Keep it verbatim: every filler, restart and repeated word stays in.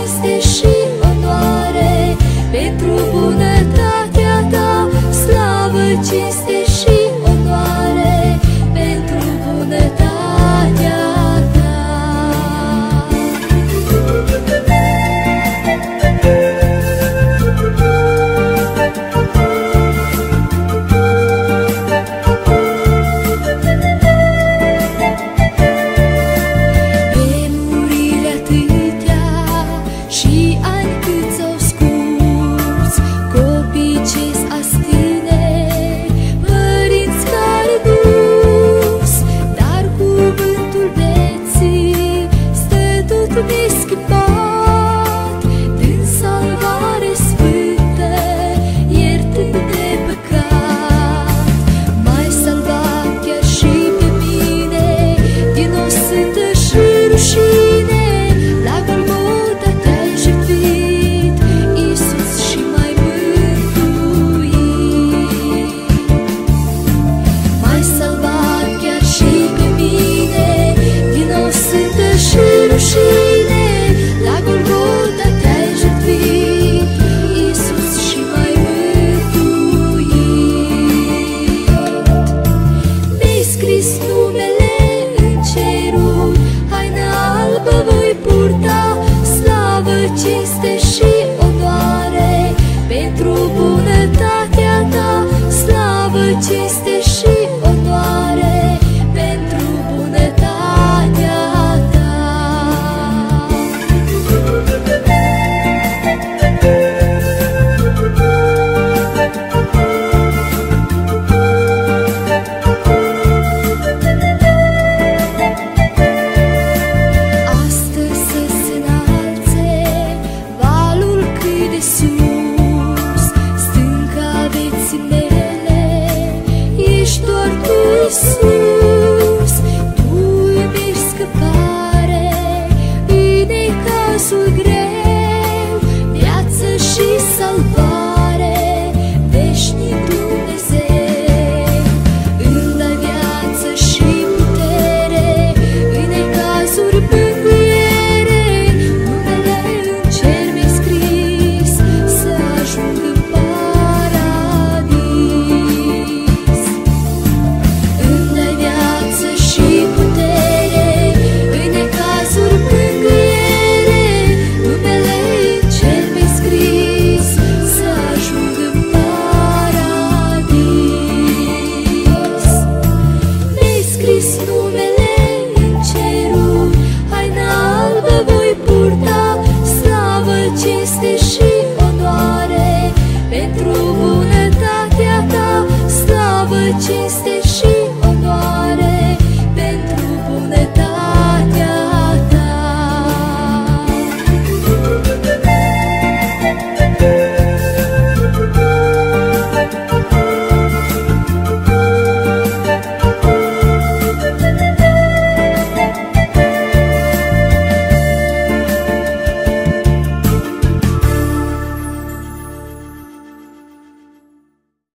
cinste și onoare pentru bunătatea ta. Slavă, cinste și onoare pentru bunătatea ta. Vremurile atâtea și ani cât s-au scurs, copii ce-s astâne, părinți care dus, dar cuvântul vieții stă tot neschimbat, din salvare sfântă, iertând de păcat. M-ai salvat chiar și pe mine din o sântă și rușine, la Golgota te-ai jertfit, Iisus, și m-ai mântuit. M-ai salvat chiar și pe mine din o sântă și rușine, la Golgota te-ai jertfit, Iisus, și m-ai mântuit. Mi-ai scris numele în cerul, haină albă voi purta, slavă, cinste și